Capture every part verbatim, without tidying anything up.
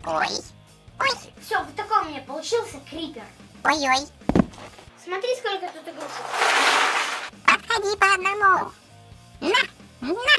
Ой. Ой. Все, вот такой у меня получился крипер. Ой-ой. Смотри, сколько тут игрушек. Подходи по одному. На, на.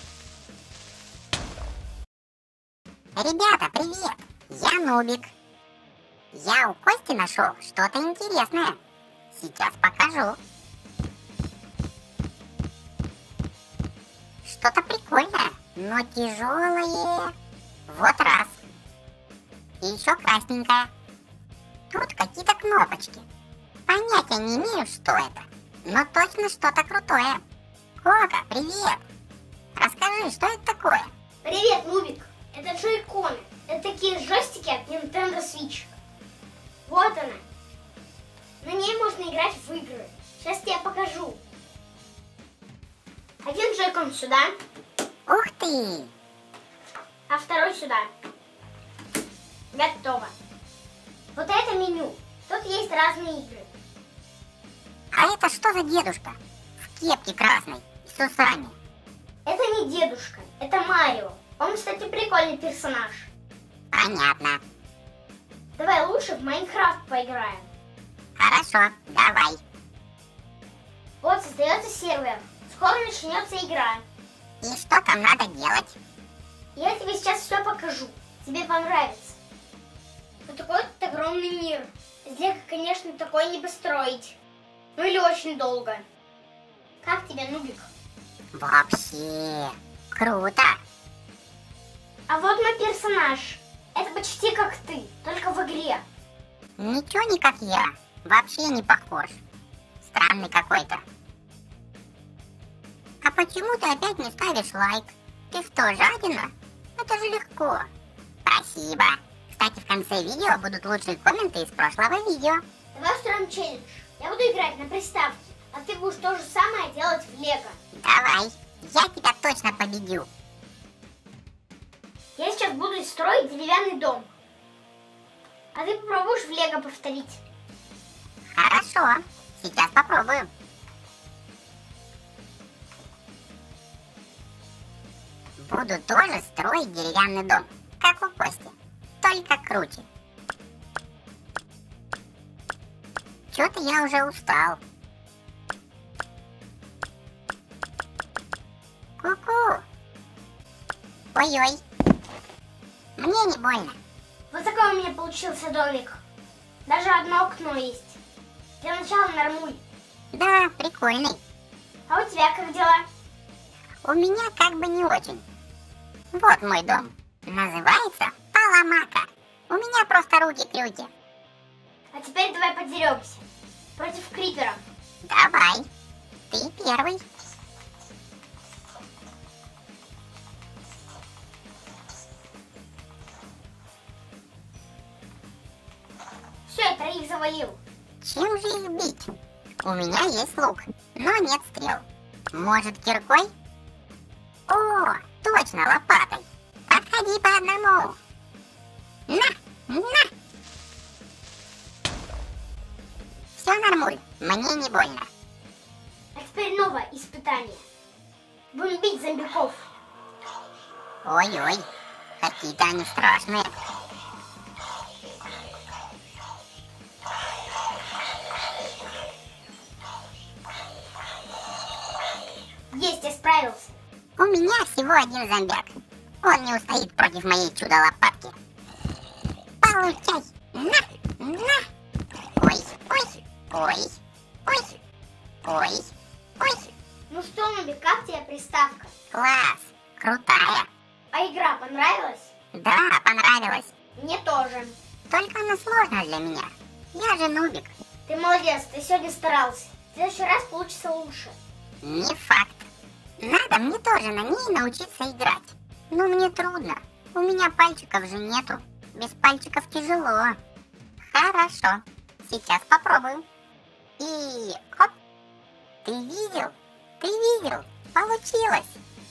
Ребята, привет. Я Нубик. Я у Кости нашел что-то интересное. Сейчас покажу. Что-то прикольное, но тяжелое. Вот раз. И еще красненькое. Тут какие-то кнопочки. Понятия не имею, что это. Но точно что-то крутое. Кока, привет. Расскажи, что это такое? Привет, Нубик. Это джойконы. Это такие джойстики от Nintendo Switch. Вот она. На ней можно играть в игры. Сейчас я покажу. Один джойкон сюда. Ух ты! А второй сюда. Готово. Вот это меню. Тут есть разные игры. А это что за дедушка? В кепке красной и с усами. Это не дедушка, это Марио. Он, кстати, прикольный персонаж. Понятно. Давай лучше в Майнкрафт поиграем. Хорошо, давай. Вот создается сервер. Скоро начнется игра. И что там надо делать? Я тебе сейчас все покажу. Тебе понравится. Вот такой вот огромный мир. Здесь, конечно, такой не построить. Ну или очень долго. Как тебе, Нубик? Вообще круто. А вот мой персонаж. Это почти как ты, только в игре. Ничего не как я. Вообще не похож. Странный какой-то. А почему ты опять не ставишь лайк? Ты что, жадина? Это же легко. Спасибо. Кстати, в конце видео будут лучшие комменты из прошлого видео. Давай устроим челлендж. Я буду играть на приставке, а ты будешь то же самое делать в Лего. Давай. Я тебя точно победю. Я сейчас буду строить деревянный дом. А ты попробуешь в Лего повторить? Хорошо. Сейчас попробую. Буду тоже строить деревянный дом, как у Кости, только круче. Чё-то я уже устал. Ку-ку. Ой-ой. Мне не больно. Вот такой у меня получился домик. Даже одно окно есть. Для начала нормуль. Да, прикольный. А у тебя как дела? У меня как бы не очень. Вот мой дом. Называется Паламака. У меня просто руки-крюки. А теперь давай подеремся. Против криперов. Давай. Ты первый. Все, я троих завалил. Чем же их бить? У меня есть лук, но нет стрел. Может, киркой? О, точно, лопатой. Подходи по одному. На, на. Все нормуль, мне не больно. А теперь новое испытание. Будем бить зомбиков. Ой-ой, какие-то они страшные. Есть, я справился. У меня всего один зомбяк. Он не устоит против моей чудо-лопатки. Получай! На! На! Ой! Ой! Ой! Ой! Ой! Ой! Ну что, Нубик, как тебе приставка? Класс! Крутая! А игра понравилась? Да, понравилась. Мне тоже. Только она сложная для меня. Я же нубик. Ты молодец, ты сегодня старался. В следующий раз получится лучше. Не факт. Надо мне тоже на ней научиться играть. Но мне трудно. У меня пальчиков же нету. Без пальчиков тяжело. Хорошо. Сейчас попробую. И хоп. Ты видел? Ты видел? Получилось.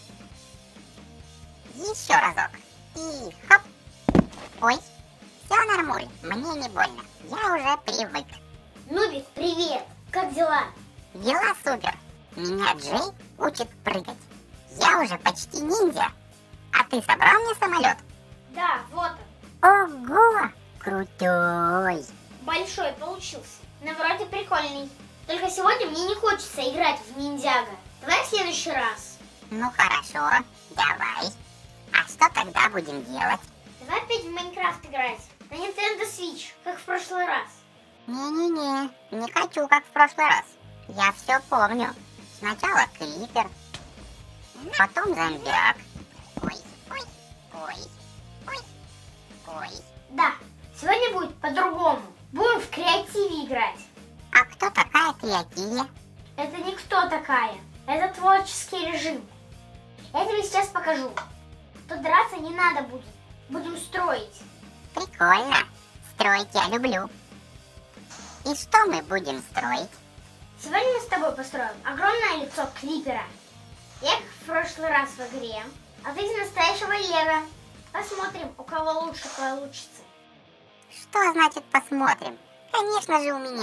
Еще разок. И хоп. Ой. Все нормуль. Мне не больно. Я уже привык. Нубик, привет. Как дела? Дела супер. Меня Джей учит прыгать. Я уже почти ниндзя. А ты собрал мне самолет? Да, вот он. Ого! Крутой! Большой получился. Но вроде прикольный. Только сегодня мне не хочется играть в ниндзяго. Давай в следующий раз. Ну хорошо, давай. А что тогда будем делать? Давай опять в Майнкрафт играть. На Nintendo Switch, как в прошлый раз. Не-не-не, не хочу, как в прошлый раз. Я все помню. Сначала крипер, потом зомбяк. Ой, ой, ой, ой, ой. Да, сегодня будет по-другому. Будем в креативе играть. А кто такая Креативия? Это никто такая. Это творческий режим. Я тебе сейчас покажу. Тут драться не надо будет. Будем строить. Прикольно. Строить я люблю. И что мы будем строить? Сегодня мы с тобой построим огромное лицо Крипера. Я как в прошлый раз в игре, а ты из настоящего Лего. Посмотрим, у кого лучше получится. Что значит посмотрим? Конечно же у меня.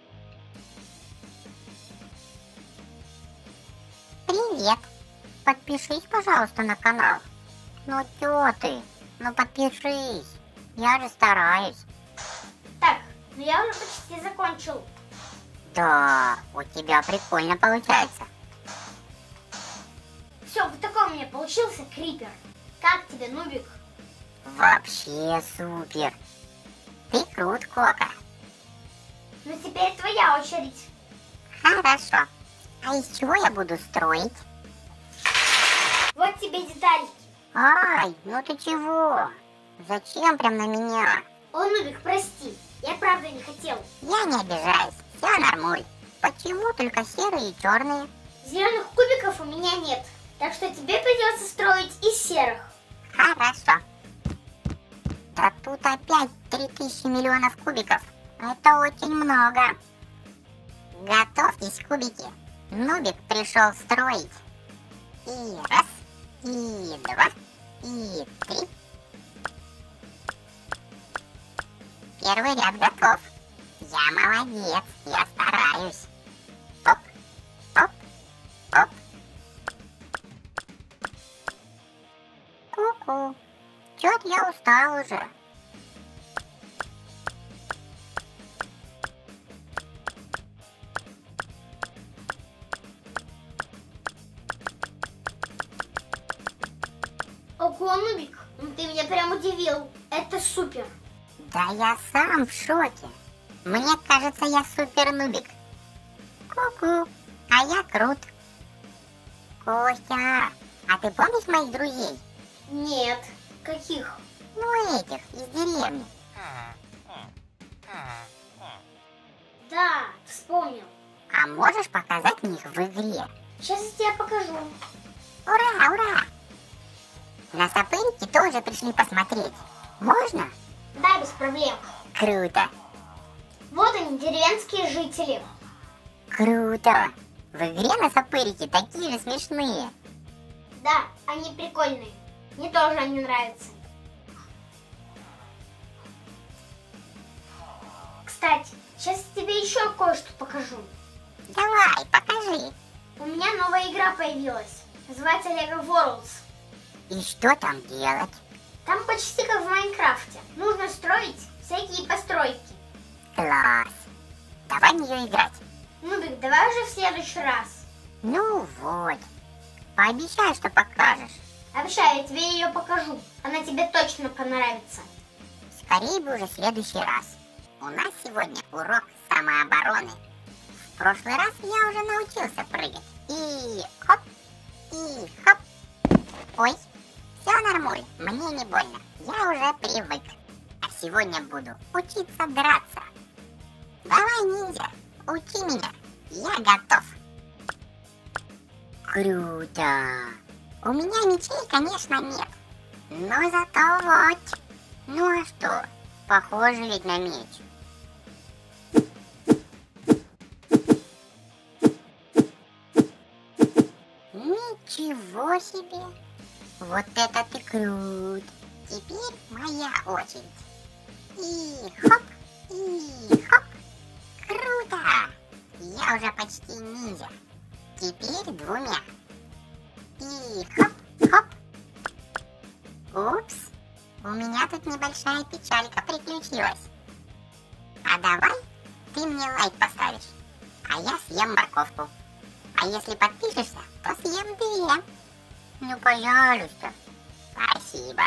Привет. Подпишись, пожалуйста, на канал. Ну чё ты? Ну подпишись. Я же стараюсь. Так, ну я уже почти закончил. Да, у тебя прикольно получается. Все, вот такой у меня получился Крипер. Как тебе, Нубик? Вообще супер. Ты крут, Кока. Ну теперь твоя очередь. Хорошо. А из чего я буду строить? Вот тебе детальки. Ай, ну ты чего? Зачем прям на меня? О, Нубик, прости, я правда не хотел. Я не обижаюсь, все нормуль. Почему только серые и черные? Зеленых кубиков у меня нет, так что тебе придется строить из серых. Хорошо. Да тут опять три тысячи миллионов кубиков. Это очень много. Готовьтесь, кубики. Нубик пришел строить. И раз, и два, и три. Первый ряд готов. Я молодец, я стараюсь. Оп, оп, оп. Ку-ку. Чё-то я устал уже. Ого, Нубик, ну ты меня прям удивил. Это супер. Да я сам в шоке. Мне кажется, я супер нубик. Ку-ку, а я крут. Костя, а ты помнишь моих друзей? Нет. Каких? Ну этих, из деревни. Да, вспомнил. А можешь показать мне их в игре? Сейчас я тебе покажу. Ура, ура! На сапырики тоже пришли посмотреть. Можно? Да, без проблем. Круто, Вот они, деревенские жители. круто. В игре на сапырики такие же смешные. Да, они прикольные. Мне тоже они нравятся. Кстати, сейчас я тебе еще кое-что покажу. Давай, покажи. У меня новая игра появилась. Называется Lego Worlds. И что там делать? Там почти как в Майнкрафте. Нужно строить всякие постройки. Класс. Давай в нее играть. Нубик, давай уже в следующий раз. Ну вот. Пообещай, что покажешь. Обещаю, я тебе ее покажу. Она тебе точно понравится. Скорее бы уже в следующий раз. У нас сегодня урок самообороны. В прошлый раз я уже научился прыгать. И хоп, и хоп. Ой, все нормуль, мне не больно. Я уже привык. А сегодня буду учиться драться. Давай, ниндзя, учи меня. Я готов. Круто. У меня мечей, конечно, нет. Но зато вот. Ну а что? Похоже ведь на меч. Ничего себе. Вот это ты крут. Теперь моя очередь. И хоп, и хоп. Круто. Я уже почти ниндзя. Теперь двумя. И хоп, хоп. Упс. У меня тут небольшая печалька приключилась. А давай ты мне лайк поставишь, а я съем морковку. А если подпишешься, то съем две. Ну, пожалуйста. Спасибо.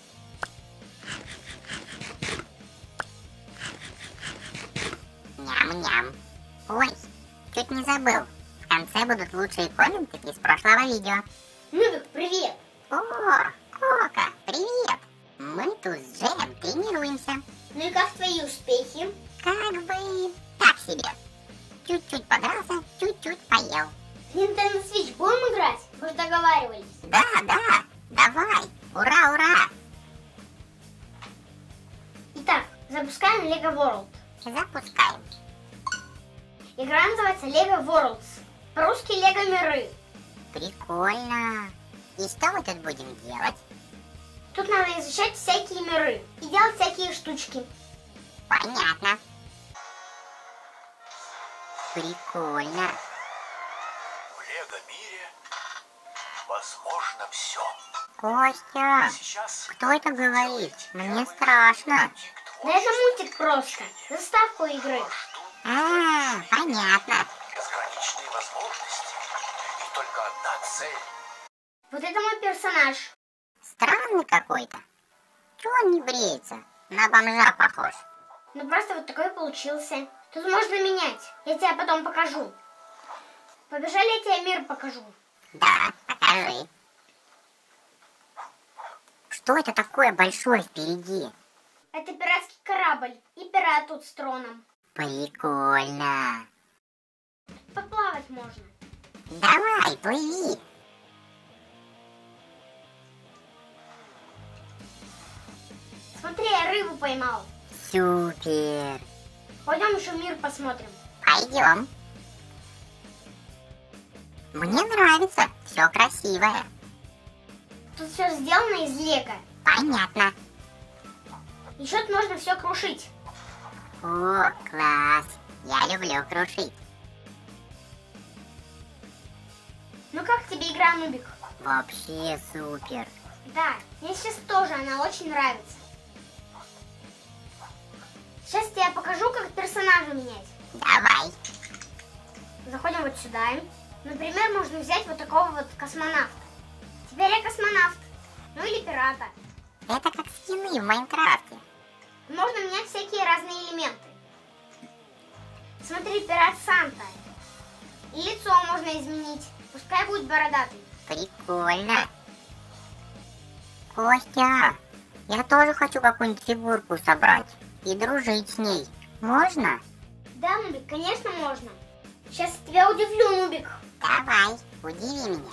Ням-ням. Ой, чуть не забыл. В конце будут лучшие комменты из прошлого видео. Нубик, привет! О, Кока, привет! Мы тут с Джеем тренируемся. Ну и как твои успехи? Как бы так себе. Чуть-чуть подрался, чуть-чуть поел. В Nintendo Switch будем играть? Мы же договаривались. Да, да, давай. Ура, ура. Итак, запускаем Lego World. Запускаем. Игра называется Lego Worlds. По-русски Lego Миры. Прикольно. И что мы тут будем делать? Тут надо изучать всякие миры и делать всякие штучки. Понятно. Прикольно. В Лего-мире возможно все. Костя, Сейчас кто это говорит? Мне страшно. Да это мультик просто. Заставку игры. А, понятно. безграничные возможности и только одна цель. Вот это мой персонаж. Странный какой-то. Чего он не бреется? На бомжа похож. Ну просто вот такой получился. Тут можно менять. Я тебе потом покажу. Побежали, я тебе мир покажу. Да, покажи. Что это такое большое впереди? Это пиратский корабль. И пират тут с троном. Прикольно. Поплавать можно. Давай, плыви. Смотри, я рыбу поймал. Супер. Пойдем еще мир посмотрим. Пойдем. Мне нравится. Все красивое. Тут все сделано из лего. Понятно. Еще тут можно все крушить. О, класс. Я люблю крушить. Ну как тебе игра, Нубик? Вообще супер. Да, мне сейчас тоже она очень нравится. Сейчас я тебе покажу, как персонажа менять. Давай. Заходим вот сюда. Например, можно взять вот такого вот космонавта. Теперь я космонавт. Ну или пирата. Это как скины в Майнкрафте. Можно менять всякие разные элементы. Смотри, пират Санта. И лицо можно изменить. Пускай будет бородатый. Прикольно. Костя, я тоже хочу какую-нибудь фигурку собрать и дружить с ней. Можно? Да, Нубик, конечно можно. Сейчас тебя удивлю, Нубик. Давай, удиви меня.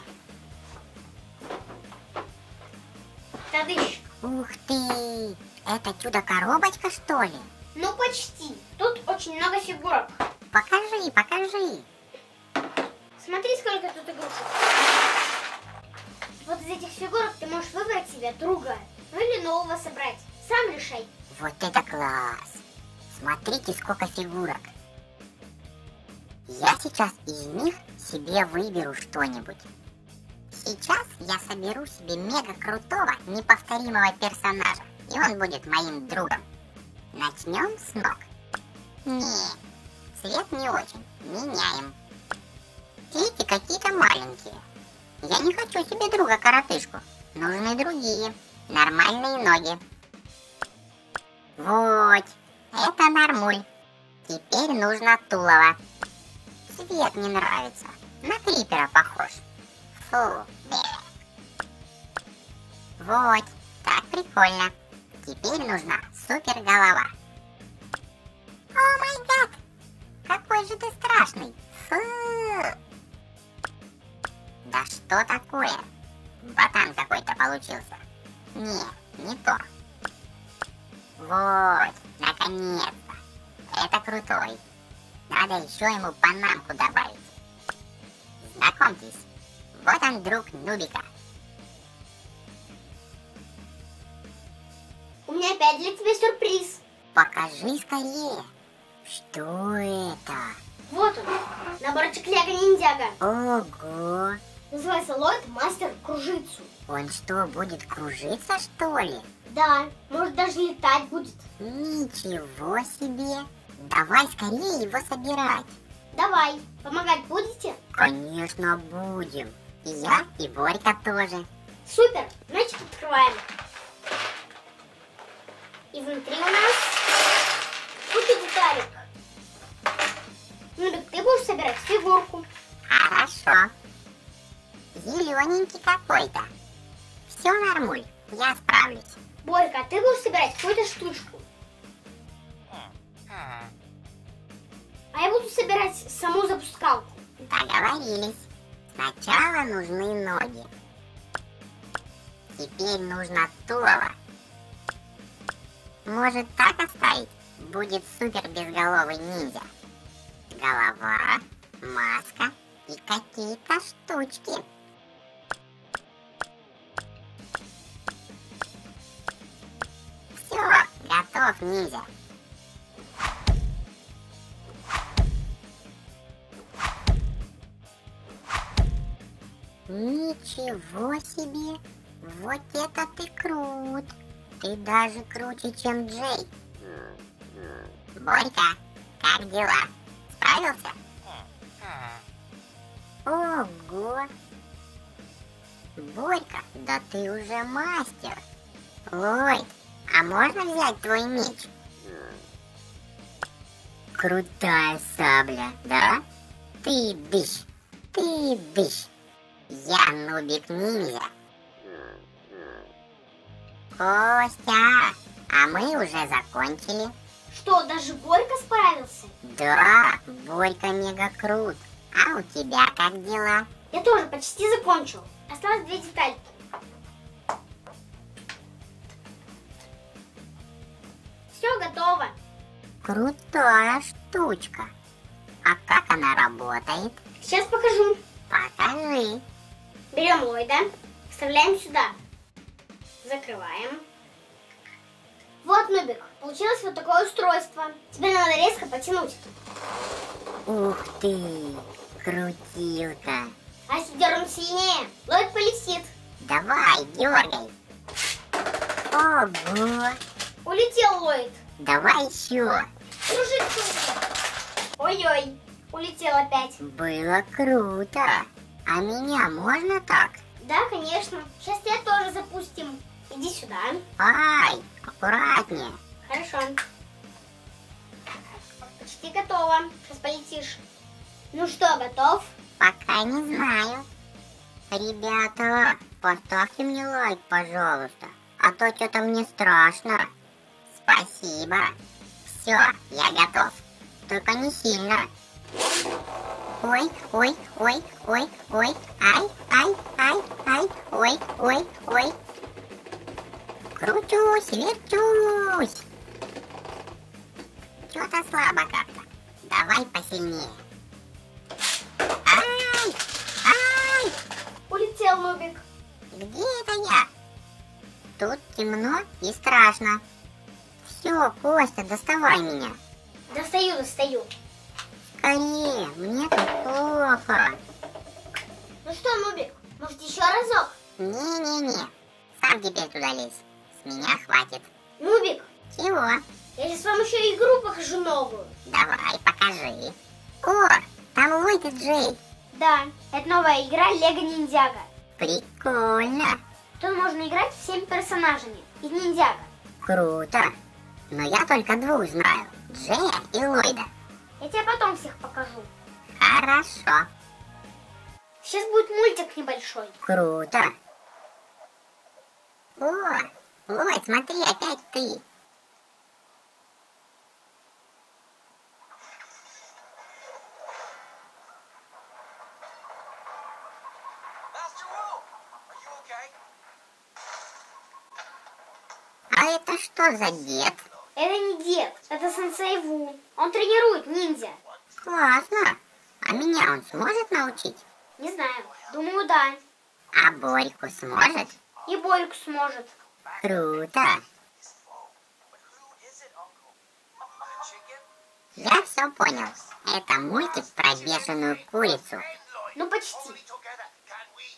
Тадыщ. Ух ты! Это чудо-коробочка, что ли? Ну почти. Тут очень много фигурок. Покажи, покажи. Смотри, сколько тут игрушек. Вот из этих фигурок ты можешь выбрать себе друга. Ну или нового собрать. Сам решай. Вот это класс! Смотрите, сколько фигурок. Я сейчас из них себе выберу что-нибудь. Сейчас я соберу себе мега крутого, неповторимого персонажа, и он будет моим другом. Начнем с ног. Не, цвет не очень. Меняем. Эти какие-то маленькие. Я не хочу себе друга-коротышку. Нужны другие, нормальные ноги. Вот, это нормуль. Теперь нужно тулово. Цвет не нравится. На крипера похож. Фу, бе. Вот, так прикольно. Теперь нужна супер голова. О май гад! Какой же ты страшный! Фу! Да что такое? Ботан какой-то получился. Не, не то. Вот, наконец-то. Это крутой. Надо еще ему панамку добавить. Знакомьтесь, вот он, друг Нубика. У меня опять для тебя сюрприз. Покажи скорее. Что это? Вот он, наборчик Лего Ниндзяго. Ого! Называется Ллойд Мастер Кружицу. Он что, будет кружиться, что ли? Да, может даже летать будет. Ничего себе! Давай скорее его собирать. Давай, помогать будете? Конечно, будем. И я, и Борька тоже. Супер, значит открываем. И внутри у нас куча деталек. Ну так ты будешь собирать фигурку. Хорошо. Зелененький какой-то. Все, Нормуль, я справлюсь. Борька, а ты будешь собирать какую-то штучку. А я буду собирать саму запускалку. Договорились. Сначала нужны ноги. Теперь нужно тулово. Может, так оставить? Будет супер безголовый ниндзя. Голова, маска и какие-то штучки. Все, готов ниндзя. Ничего себе! Вот это ты крут! Ты даже круче, чем Джей. Борька, как дела? Справился? Ого! Борька, да ты уже мастер. Ллойд, а можно взять твой меч? Крутая сабля, да? Ты бишь, ты бишь. Я нубик ниндзя. Костя, а мы уже закончили. Что, даже Борька справился? Да, Борька мега крут. А у тебя как дела? Я тоже почти закончил. Осталось две детальки. Все готово. Крутая штучка. А как она работает? Сейчас покажу. Покажи. Берем Ллойда, вставляем сюда. Закрываем. Вот, Нубик, получилось вот такое устройство. Тебе надо резко потянуть. Ух ты, крутилка. А если дернуть сильнее, Ллойд полетит. Давай, дергай. Ого. Улетел Ллойд. Давай еще. Кружится. Ой-ой, улетел опять. Было круто. А меня можно так? Да, конечно. Сейчас тебя тоже запустим. Иди сюда. Ай, аккуратнее. Хорошо. Почти готово. Сейчас полетишь. Ну что, готов? Пока не знаю. Ребята, поставьте мне лайк, пожалуйста. А то что-то мне страшно. Спасибо. Все, я готов. Только не сильно. Ой, ой, ой, ой, ой. Ай, ай, ай, ай. Ой, ой, ой. Кручусь, верчусь. Что-то слабо как-то. Давай посильнее. Ай, ай. Улетел Нубик. Где это я? Тут темно и страшно. Все, Костя, доставай меня. Достаю, достаю. Скорее, мне тут плохо. Ну что, Нубик, может еще разок? Не-не-не, сам теперь туда лезь. С меня хватит. Нубик, Чего? я сейчас вам еще игру покажу новую. Давай, покажи. О, там Ллойд и Джей. Да, это новая игра Лего Ниндзяго. Прикольно. Тут можно играть всеми персонажами из Ниндзяго. Круто. Но я только двух знаю. Джея и Ллойда. Я тебе потом всех покажу. Хорошо. Сейчас будет мультик небольшой. Круто. О, Ллойд, смотри, опять ты. Master Wu, are you okay? А это что за дед? Это не дед, это сенсей Ву. Он тренирует ниндзя. Классно. А меня он сможет научить? Не знаю, думаю, да. А Борьку сможет? И Борьку сможет. Круто. But who is it, Uncle? The chicken? Я все понял. Это мультик про бешеную курицу. Ну почти. Only together can we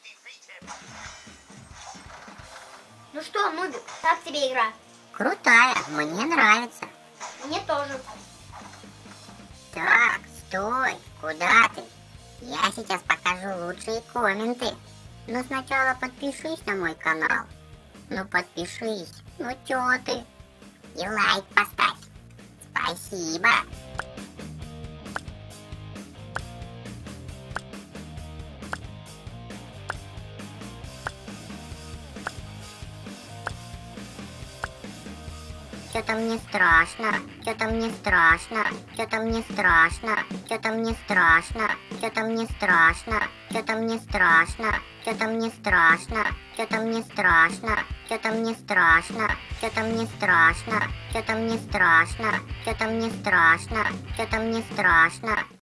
Ну что, Нубик, как тебе игра? Крутая, мне нравится. Мне тоже. Так, стой, куда ты? Я сейчас покажу лучшие комменты. Но сначала подпишись на мой канал. Ну подпишись, ну чё ты? И лайк поставь. Спасибо. Что-то мне страшно, что-то мне страшно, что-то мне страшно, что-то мне страшно, что-то мне страшно, что-то мне страшно, что-то мне страшно, что-то мне страшно, что-то мне страшно, что-то мне страшно, что-то мне страшно, что-то мне страшно, что-то мне страшно.